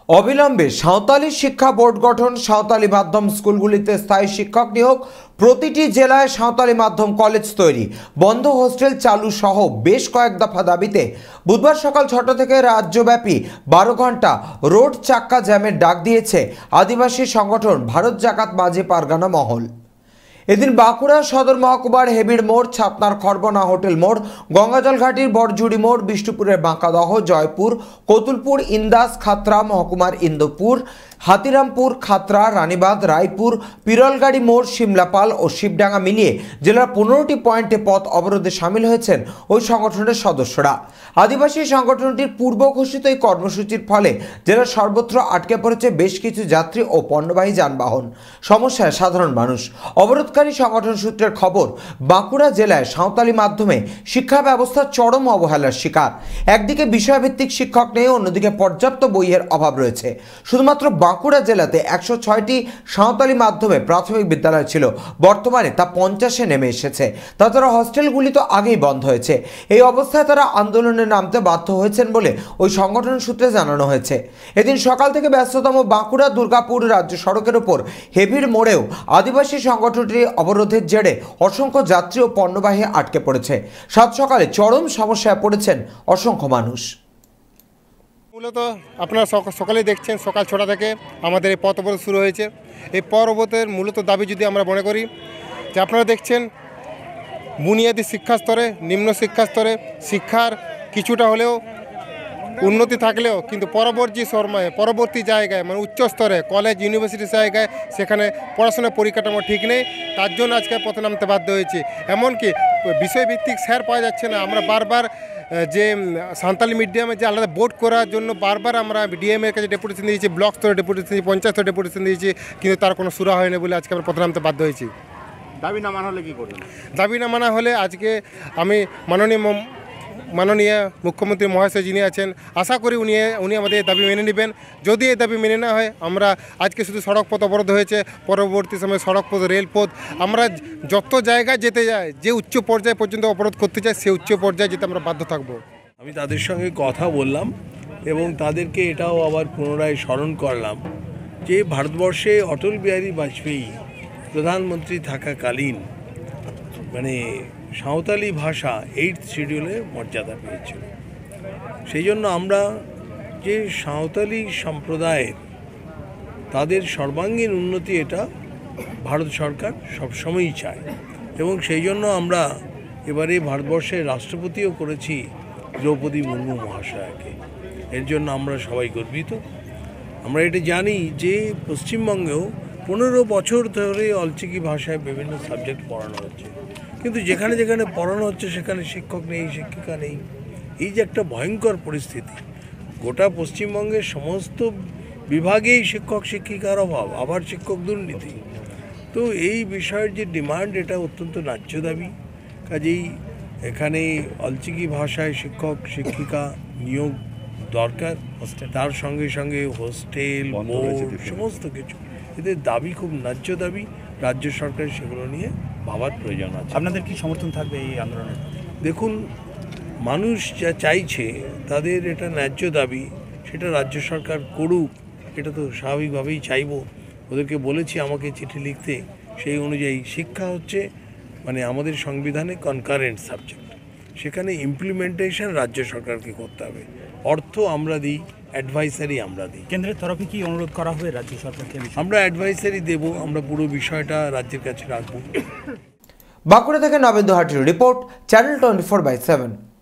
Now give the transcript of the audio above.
অবিলম্বে সাঁওতালি শিক্ষা বোর্ড গঠন, সাঁওতালি মাধ্যম স্কুলগুলিতে স্থায়ী শিক্ষক নিয়োগ, প্রতিটি জেলায় সাঁওতালি মাধ্যম কলেজ তৈরি, বন্ধ হোস্টেল চালু সহ বেশ কয়েক দফা দাবিতে বুধবার সকাল ৬টা থেকে রাজ্যব্যাপী ১২ ঘন্টা রোড চাক্কা জ্যামের ডাক দিয়েছে আদিবাসী সংগঠন ভারত জাকাত মাঝি পারগানা মহল। এদিন বাঁকুড়া সদর মহকুমার হেবির মোড়, ছাতনার খড়বনা হোটেল মোড়, গঙ্গাজল ঘাটির বড়জুড়ি মোড়, বিষ্ণুপুরের বাঁকাদহ, জয়পুর, কতুলপুর, ইন্দাস, খাতড়া মহকুমার ইন্দুপুর, হাতিরামপুর, খাতড়া, রানীবাঁধ, রায়পুর, পিরলগাড়ি মোড়, সিমলাপাল ও শিবডাঙ্গা মিলিয়ে জেলার 15টি পয়েন্টে পথ অবরোধে সামিল হয়েছেন ওই সংগঠনের সদস্যরা। আদিবাসী সংগঠনটির পূর্ব ঘোষিত এই কর্মসূচির ফলে জেলার সর্বত্র আটকে পড়েছে বেশ কিছু যাত্রী ও পণ্যবাহী যানবাহন। সমস্যায় সাধারণ মানুষ। অবরোধকারী সংগঠন সূত্রের খবর, বাঁকুড়া জেলায় সাঁওতালি মাধ্যমে শিক্ষা ব্যবস্থা চরম অবহেলার শিকার। একদিকে বিষয়ভিত্তিক শিক্ষক নেই, অন্যদিকে পর্যাপ্ত বইয়ের অভাব রয়েছে। শুধুমাত্র বাঁকুড়া জেলাতে 106টি সাঁওতালি মাধ্যমে প্রাথমিক বিদ্যালয় ছিল, বর্তমানে তা 50-এ নেমে এসেছে। তাছাড়া হস্টেলগুলি তো আগেই বন্ধ হয়েছে। এই অবস্থায় তারা আন্দোলনে নামতে বাধ্য হয়েছেন বলে ওই সংগঠন সূত্রে জানানো হয়েছে। এদিন সকাল থেকে ব্যস্ততম বাঁকুড়া দুর্গাপুর রাজ্য সড়কের ওপর হেভির মোড়েও আদিবাসী সংগঠনটির অবরোধের জেরে অসংখ্য যাত্রী ও পণ্যবাহী আটকে পড়েছে। সাত সকালে চরম সমস্যায় পড়েছেন অসংখ্য মানুষ। মূলত আপনারা সকালেই দেখছেন, সকাল 6টা থেকে আমাদের এই পথ অবরোধ শুরু হয়েছে। এই পথ অবরোধের মূলত দাবি যদি আমরা মনে করি যে আপনারা দেখছেন বুনিয়াদী শিক্ষা স্তরে, নিম্ন শিক্ষা স্তরে শিক্ষার কিছুটা হলেও উন্নতি থাকলেও কিন্তু পরবর্তী জায়গায় মানে উচ্চ স্তরে কলেজ ইউনিভার্সিটির জায়গায় সেখানে পড়াশোনার পরিকাঠামো ঠিক নেই। তার জন্য আজকে পথে নামতে বাধ্য হয়েছি। এমনকি বিষয়ভিত্তিক স্যার পাওয়া যাচ্ছে না। আমরা বারবার যে সাঁওতালি মিডিয়ামে যে আলাদা বোর্ড করার জন্য বারবার আমরা ডিএমের কাছে ডেপুটেশন দিয়েছি, ব্লক স্তরে ডেপুটেশন দিয়েছি, পঞ্চায়েত স্তরে ডেপুটেশন দিয়েছি, কিন্তু তার কোনো সুরা হয়নি বলে আজকে আমরা পথে নামতে বাধ্য হয়েছি। দাবি না মানা হলে কী করবেন? দাবি না মানা হলে আজকে আমি মাননীয় মুখ্যমন্ত্রী মহাশয় যিনি আছেন, আশা করি উনি আমাদের দাবি মেনে নেবেন। যদি এই দাবি মেনে না হয়, আমরা আজকে শুধু সড়ক পথ অবরোধ হয়েছে, পরবর্তী সময়ে সড়ক পথ, রেলপথ, আমরা যত জায়গায় যেতে যাই, যে উচ্চ পর্যায় পর্যন্ত অবরোধ করতে চাই, সেই উচ্চ পর্যায়ে যেতে আমরা বাধ্য থাকব। আমি তাদের সঙ্গে কথা বললাম এবং তাদেরকে এটাও আবার পুনরায় স্মরণ করলাম যে ভারতবর্ষে অটল বিহারী বাজপেয়ী প্রধানমন্ত্রী থাকাকালীন মানে সাঁওতালি ভাষা 8th শিডিউলে মর্যাদা পেয়েছিল। সেই জন্য আমরা যে সাঁওতালি সম্প্রদায়ের তাদের সর্বাঙ্গীন উন্নতি, এটা ভারত সরকার সবসময়ই চায় এবং সেই জন্য আমরা এবারে ভারতবর্ষের রাষ্ট্রপতিও করেছি দ্রৌপদী মুর্মু মহাশয়াকে। এর জন্য আমরা সবাই গর্বিত। আমরা এটা জানি যে পশ্চিমবঙ্গেও 15 বছর ধরে অলচিকি ভাষায় বিভিন্ন সাবজেক্ট পড়ানো হচ্ছে, কিন্তু যেখানে যেখানে পড়ানো হচ্ছে সেখানে শিক্ষক নেই, শিক্ষিকা নেই। এই যে একটা ভয়ঙ্কর পরিস্থিতি, গোটা পশ্চিমবঙ্গের সমস্ত বিভাগেই শিক্ষক শিক্ষিকার অভাব, আবার শিক্ষক দুর্নীতি। তো এই বিষয়ের যে ডিমান্ড, এটা অত্যন্ত ন্যায্য দাবি। কাজেই এখানে অলচিকি ভাষায় শিক্ষক শিক্ষিকা নিয়োগ দরকার, তার সঙ্গে সঙ্গে হোস্টেল, বোর্ড, সমস্ত কিছু, এদের দাবি খুব ন্যায্য দাবি। রাজ্য সরকার সেগুলো নিয়ে ভাবার প্রয়োজন আছে। আপনাদের কি সমর্থন থাকবে এই আন্দোলনে? দেখুন, মানুষ যা চাইছে, তাদের এটা ন্যায্য দাবি, সেটা রাজ্য সরকার করুক, এটা তো স্বাভাবিকভাবেই চাইব। ওদেরকে বলেছি আমাকে চিঠি লিখতে, সেই অনুযায়ী শিক্ষা হচ্ছে মানে আমাদের সংবিধানে কনকারেন্ট সাবজেক্ট, সেখানে ইমপ্লিমেন্টেশন রাজ্য সরকারকে করতে হবে। অর্থ আমরা দিই, অ্যাডভাইসারি আমরা দিই। কেন্দ্রের তরফে কি অনুরোধ করা হবে রাজ্য সরকারকে? আমরা অ্যাডভাইসারি দেব, আমরা পুরো বিষয়টা রাজ্যের কাছে রাখব। বাঁকুড়া থেকে নবেন্দু হাটির রিপোর্ট, চ্যানেল 24/7।